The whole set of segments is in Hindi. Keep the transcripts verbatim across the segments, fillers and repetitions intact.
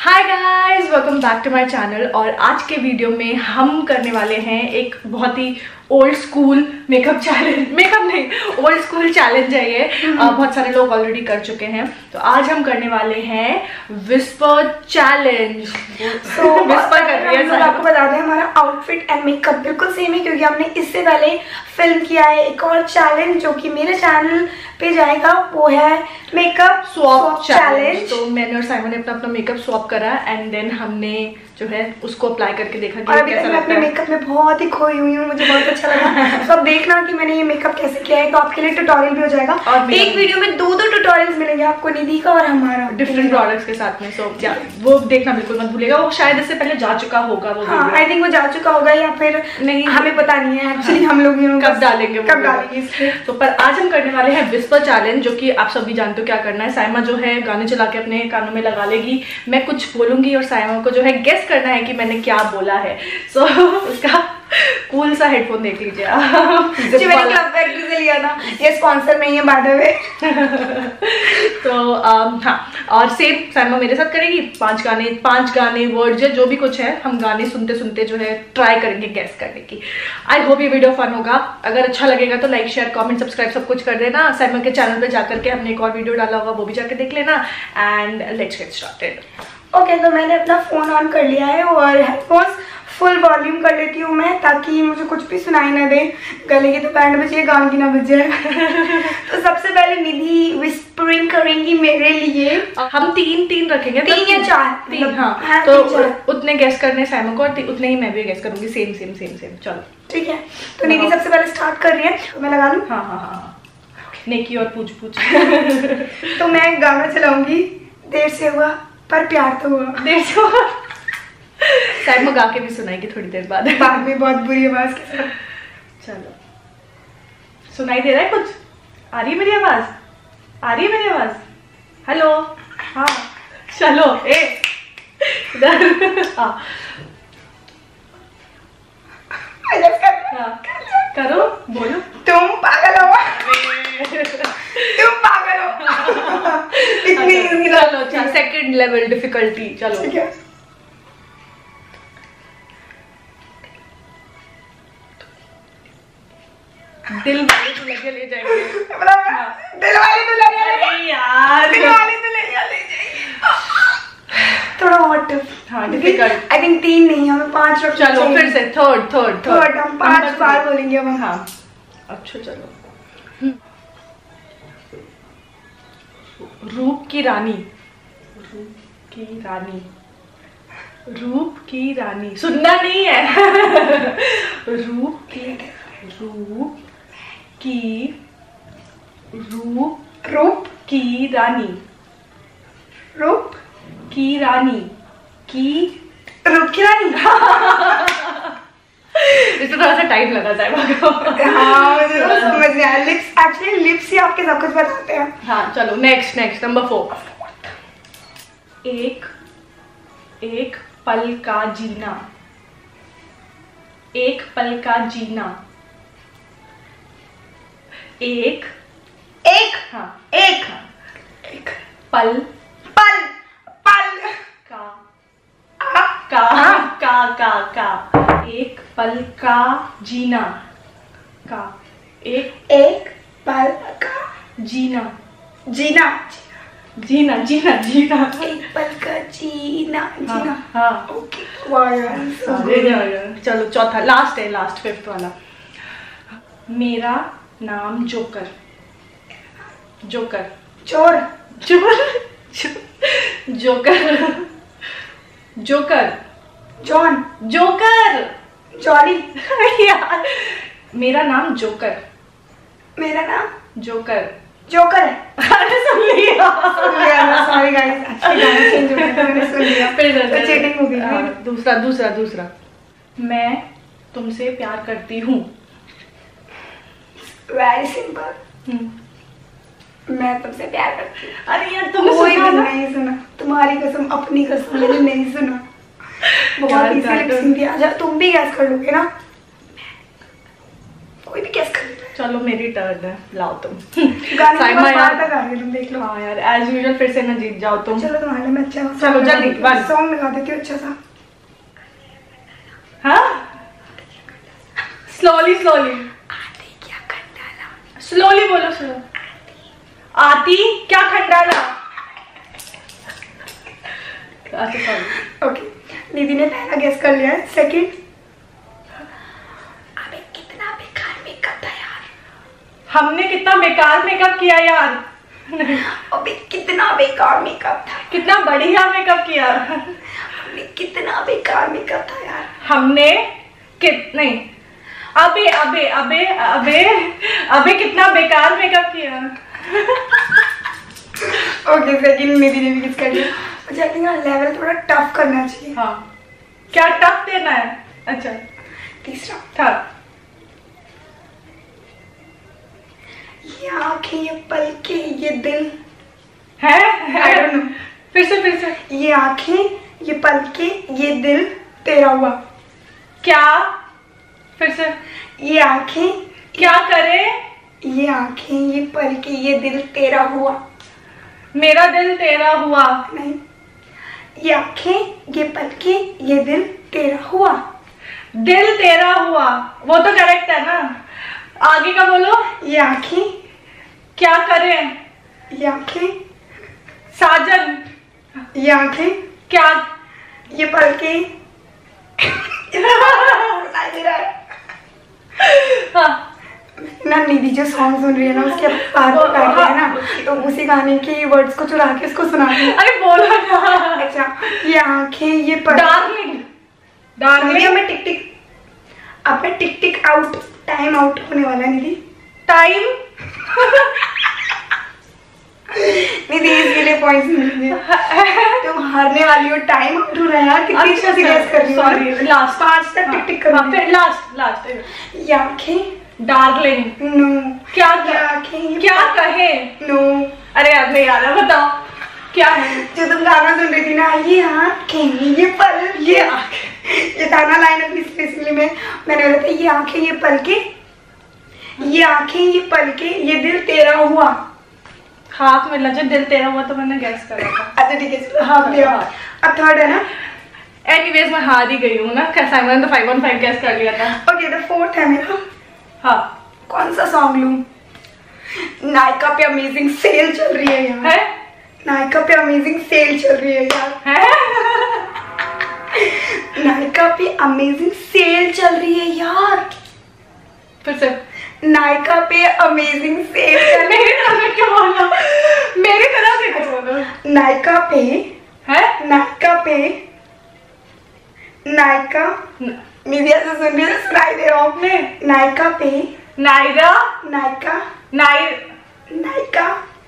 Hi guys, welcome back to my channel. और आज के वीडियो में हम करने वाले हैं एक बहुत ही old school makeup challenge. Makeup नहीं, ओल्ड स्कूल चैलेंज है ये। आ, बहुत सारे लोग ऑलरेडी कर चुके हैं, तो आज हम करने वाले हैं विस्पर चैलेंज। so, विस्पर कर रही है। हम आपको बता दें हमारा आउटफिट एंड मेकअप बिल्कुल सेम है, क्योंकि हमने इससे पहले फिल्म किया है एक और चैलेंज जो कि मेरे चैनल पे जाएगा, वो है मेकअप स्वैप चैलेंज। तो मैंने और साइमा ने अपना अपना मेकअप स्वैप करा एंड देन हमने जो है उसको अप्लाई करके देखा कि अभी कैसा मैं अपने मेकअप में बहुत ही खोई हुई हूँ, मुझे बहुत अच्छा लगा। तो अब देखना कि मैंने ये मेकअप कैसे किया है, तो आपके लिए ट्यूटोरियल भी हो जाएगा। और एक वीडियो में दो दो ट्यूटोरियल्स मिलेंगे आपको, निधि का और हमारा, डिफरेंट प्रोडक्ट्स के साथ में। सो या वो देखना बिल्कुल मत भूलिएगा। वो शायद इससे पहले जा चुका होगा वो। हाँ, आई थिंक वो जा चुका होगा या फिर नहीं, हमें पता नहीं है एक्चुअली। हम लोग कब डालेंगे कब डालेंगे इसलिए। तो पर आज हम करने वाले हैं विस्पर चैलेंज, जो कि आप सभी जानते हो क्या करना है। साइमा जो है गाने चला के अपने कानों में लगा लेगी, मैं कुछ बोलूंगी और साइमा को जो है गेस करना है कि मैंने क्या बोला है। सो so, उसका कूल सा हेडफोन देख लीजिए आप, जो मैंने क्लब फैक्ट्री से लिया था। ये स्पॉन्सर नहीं है बाय द वे। तो um, हाँ, और सेम साइमा मेरे साथ करेगी। पांच गाने पांच गाने वर्ड्स जो भी कुछ है, हम गाने सुनते सुनते जो है ट्राई करेंगे गेस करने की। आई होप ये वीडियो फन होगा। अगर अच्छा लगेगा तो लाइक शेयर कमेंट सब्सक्राइब सब कुछ कर देना। साइमा के चैनल पे जाकर के हमने एक और वीडियो डाला होगा, वो भी जाकर देख लेना। And let's get started. Okay, तो मैंने अपना फोन ऑन कर लिया है और हेडफोन्स फुल वॉल्यूम कर लेती हूँ मैं, ताकि मुझे कुछ भी सुनाई ना दे। गले की तो बैंड बजे, गान की ना बजे। तो सबसे पहले निधि विस्परिंग करेंगी मेरे लिए। हम तीन तीन रखेंगे, तीन या चार तीन। हाँ, हाँ तो उतने गेस करने साइमा को और उतने ही मैं भी गेस करूंगी। सेम सेम सेम सेम चलो ठीक है। तो निधि सबसे पहले स्टार्ट कर रही है, तो मैं लगा लूँ। हाँ हाँ हाँ, नेकी और पूछ पूछ। तो मैं गाना चलाऊंगी। देर से हुआ पर प्यार तो हुआ। देर से हुआ। साइमा गा के भी सुनाएगी थोड़ी देर बाद। बाद में बहुत बुरी आवाज के साथ। चलो, सुनाई दे रहा है कुछ? आ रही है मेरी आवाज? आ रही है मेरी आवाज? हेलो? हाँ चलो, ए इधर हाँ करो, बोलो। तुम पागल हो। तुम पागल हो। इतनी चलो, अच्छा सेकंड लेवल डिफिकल्टी। चलो ठीक है। दिल वाले तो लगे ले जाएंगे। हाँ। दिल वाले तो लगे। अरे यार, दिल वाले तो ले जाएंगे। थोड़ा और टफ। हाँ डिफिकल्ट। आई थिंक तीन नहीं, हमें पांच रख। चलो फिर से थर्ड थर्ड थर्ड हम पांच बार बोलेंगे अब। हाँ अच्छा चलो। रूप की रानी, रूप की रानी, रूप की रानी। सुनना नहीं है। रूप की रूप की रूप रूप की रानी, रूप की रानी, की रूप की रानी। इसमें थोड़ा सा टाइम लगा जाए। हाँ मुझे समझ गया। लिप्स, एक्चुअली लिप्स ही आपके सब कुछ बताते हैं। हाँ चलो नेक्स्ट नेक्स्ट नंबर फोर। एक एक पल का जीना, एक पल का जीना, एक एक हाँ एक हाँ, एक पल पल पल का का का का का एक पल का जीना, का एक एक पल का जीना, जीना जीना जीना जीना एक पल का जीना जीना। हाँ ओके वाह यार। चलो चौथा लास्ट है, लास्ट फिफ्थ वाला। मेरा नाम जोकर, जोकर चोर joker joker joker John joker jolly. यार मेरा नाम जोकर, मेरा नाम जोकर जोकर है। सुन लिया। सॉरी गाइस, एक्चुअली गाना चेंज हो गया था, मैंने सुन लिया। फिर चीटिंग हो गई। दूसरा दूसरा दूसरा मैं तुमसे प्यार करती हूँ। Very simple. मैं तुमसे प्यार करती हूँ। अरे यार तुम कोई भी नहीं सुना, तुम्हारी कसम अपनी कसम मैंने नहीं सुना। बहुत इजी लिप सिंक दिया। जब तुम भी गैस कर लोगे ना, कोई भी गैस कर लेगा। चलो मेरी टर्न है, लाओ तुम। साइमा यार तक आ गई तुम, देख लो। हाँ यार एज यूजुअल फिर से ना जीत जाओ तुम। चलो तुम्हारे लिए मैं अच्छा चलो जल्दी सॉन्ग लगा देती हूँ अच्छा सा। हाँ स्लोली स्लोली आती क्या खंडाला, स्लोली बोलो स्लो। आती क्या खंडाला। ओके दीदी ने पहला गेस कर लिया है। सेकंड, अबे कितना बेकार मेकअप था यार। हमने कितना बेकार मेकअप किया यार। अबे कितना बेकार मेकअप था। कितना बढ़िया मेकअप किया। अबे कितना बेकार मेकअप था यार। हमने कित नहीं अबे अबे अबे अबे अबे कितना बेकार मेकअप किया। ओके सेकंड मेरी ने भी गेस कर लिया। मुझे आई थिंक लेवल थोड़ा टफ करना चाहिए। हाँ क्या टफ देना है। अच्छा तीसरा था। ये आंखें ये पलके ये दिल है I don't know। फिर से फिर से। ये आंखें ये पलके ये दिल तेरा हुआ। क्या फिर से। ये आंखें क्या करे। ये आंखें ये पलके ये दिल तेरा हुआ। मेरा दिल तेरा हुआ। नहीं, ये आंखें ये पलके ये दिल तेरा हुआ। दिल तेरा हुआ वो तो करेक्ट है ना। आगे का बोलो। ये आंखें क्या करें। ये आंखें साजन। ये आंखें क्या ये पलके हाँ ना निधि जो सॉन्ग सुन रही है ना उसके बाद बैठ है ना, तो उसी गाने के वर्ड्स को चुरा के उसको सुना रही है। अरे बोलो ना। अच्छा ये आंखें ये डार्लिंग डार्लिंग में टिक टिक अब मैं tick tick out time out होने वाला है निधि। टाइम निधि इसके लिए पॉइंट्स मिलेंगे। तुम हारने वाली हो। टाइम आउट हो रहा है यार। कितनी अच्छे से गेस कर रही हो। सॉरी लास्ट पांच तक टिक टिक कर। फिर लास्ट लास्ट। ये आंखें डार्लिंग नो। क्या ये आंखें क्या कहे। नो। अरे यार नहीं यार बताओ क्या है। जो तुम गाना सुन रही थी ना, ये आंखें ये पल ये आंखें, ये गाना लाइन अपनी स्पेशली में मैंने बोला था। ये आंखें ये पल के ये आंखें ये पल के ये दिल तेरा हुआ। हाथ में लगे दिल तेरा हुआ तो मैंने गैस करा था। अच्छा ठीक है हाथ दिया। अब थर्ड है ना। एनीवेज मैं हार ही गई हूँ ना। कैसा मैंने तो फाइव वन फाइव गैस कर लिया था। ओके तो फोर्थ है मेरा। हाँ कौन सा सॉन्ग लूं। नायका पे अमेजिंग सेल चल रही है यार। है नायका पे अमेजिंग सेल चल रही है यार। है नायका पे अमेजिंग सेल चल रही है यार। फिर से। नायका पे अमेजिंग सेल चल रही है। मेरी तरह से क्यों बोला। मेरी तरह से क्यों बोला। नायका पे है नायका पे नायका मीडिया से सुन रही है सुनाई दे रहा हूँ। नायका पे नायरा नायका नाय Nykaa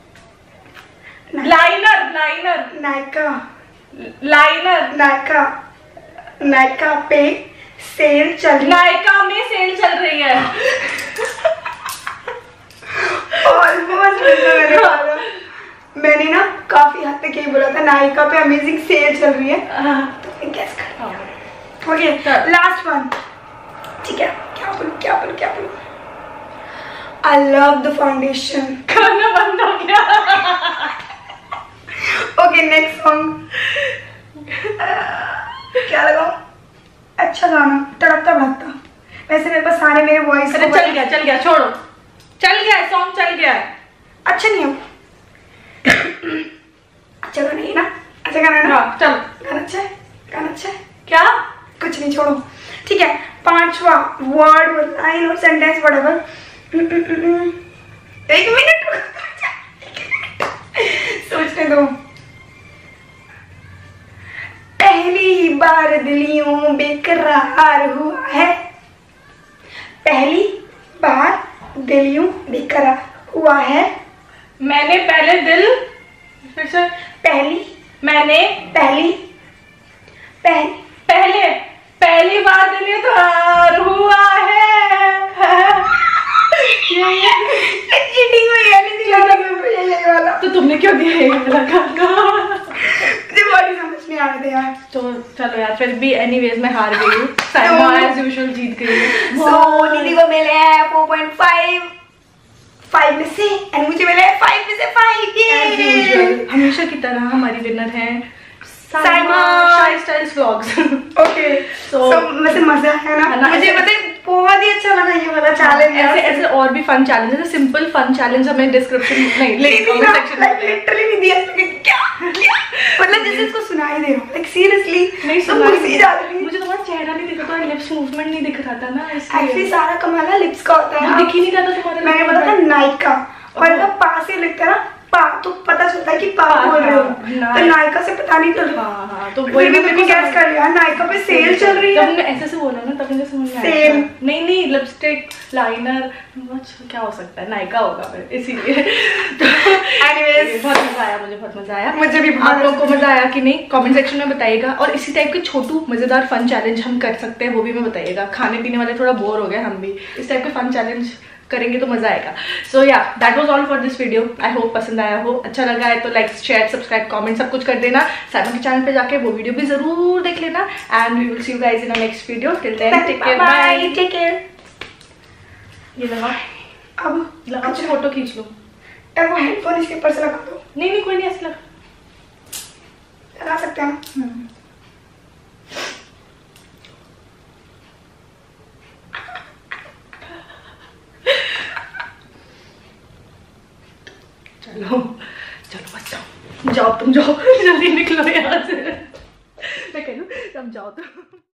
liner liner Nykaa liner Nykaa Nykaa पे सेल चल रही। नायका में सेल चल रही है। ऑलमोस्ट मैंने बोला। मैंने ना काफी हद तक यही बोला था नायका पे अमेजिंग सेल चल रही है। तो गैस कर। Okay last one. ठीक है क्या बोलूं क्या बोलूं क्या बोलूं। I love the foundation. खाना बंद हो गया। ओके नेक्स्ट सॉन्ग क्या लगाऊं। अच्छा गाना तड़कता भड़कता। वैसे मेरे पास सारे मेरे वॉइस अरे चल गया चल गया छोड़ो। चल गया सॉन्ग चल गया है। अच्छा नहीं हो। अच्छा गाना है ना। अच्छा गाना है ना। हाँ चल गाना अच्छा है गाना अच्छा है। क्या कुछ नहीं छोड़ो। ठीक है पांचवा वर्ड लाइन और सेंटेंस व्हाटएवर। एक मिनट सोचने दो। पहली बार दिलियों बेकरार हुआ है। पहली बार दिलियों बेकरार हुआ है। मैंने पहले दिल फिर से। पहली मैंने पहली पहली पहले पहली बार दिल बेकरार हुआ है। चीटिंग हुई है नहीं दिलाना यही वाला। तो तुमने क्यों दिया ये वाला गाना। मुझे बड़ी समझ नहीं आ रहे थे यार। तो चलो यार फिर भी एनीवेज मैं हार गई हूँ। साइमा एज यूजुअल जीत गई हूँ। सो निधि को मिले हैं फोर पॉइंट फाइव फाइव में से एंड मुझे मिला है फाइव में से फाइव। ये हमेशा की तरह हमारी विनर है Saima ShyStyles vlogs. Okay so वैसे मजा है ना, ना मुझे पता है बहुत ही अच्छा लगा ये वाला चैलेंज। ऐसे ऐसे और भी फन चैलेंज है, सिंपल फन चैलेंज हमें डिस्क्रिप्शन नहीं कमेंट सेक्शन में लिटरली नहीं दिया क्या क्या मतलब जैसे इसको सुनाई दे रहा हूं, लाइक सीरियसली नहीं तो मुझे जा रही, मुझे तुम्हारा चेहरा नहीं दिख रहा था, लिप्स मूवमेंट नहीं दिख रहा था ना, एक्चुअली सारा कमाल ना लिप्स का होता है, दिख ही नहीं रहा था तुम्हारा। मैंने बोला था नायका और अगर पा से लिखता है ना पा तो पता चलता है कि पा बोल रहे हो, तो नायका से पता नहीं चल रहा। हाँ हाँ तो वही भी मैंने गैस कर लिया, नायका पे सेल चल रही है। तुमने ऐसे से बोला ना तब मुझे समझ में आया सेल नहीं नहीं लिपस्टिक लाइनर क्या हो सकता है, नायका होगा फिर इसीलिए। एनीवेज बहुत मजा आया, मुझे बहुत मजा आया, मुझे भी। आप लोगों को मजा आया कि नहीं कमेंट सेक्शन में बताइएगा, और इसी टाइप के छोटू मजेदार फन चैलेंज हम कर सकते हैं वो भी मैं बताइएगा। खाने पीने वाले थोड़ा बोर हो गए हम भी, इस टाइप के फन चैलेंज करेंगे तो मजा आएगा। So yeah that was all for this video, I hope पसंद आया हो, अच्छा लगा है तो लाइक शेयर सब्सक्राइब कमेंट सब कुछ कर देना। साइमा के चैनल पे जाके वो वीडियो भी जरूर देख लेना and we will see you guys in a next video. Till then take care, bye, take care. ये लगा अब लगा तो फोटो खींच लो यार, वो हेडफोन इसके ऊपर से लगा दो। नहीं नहीं कोई नहीं, ऐसे लगा लगा सकते हैं ना। चलो चलो बस जाओ जाओ तुम जाओ जल्दी निकलो यहाँ से। मैं कह रही हूँ अब जाओ तो।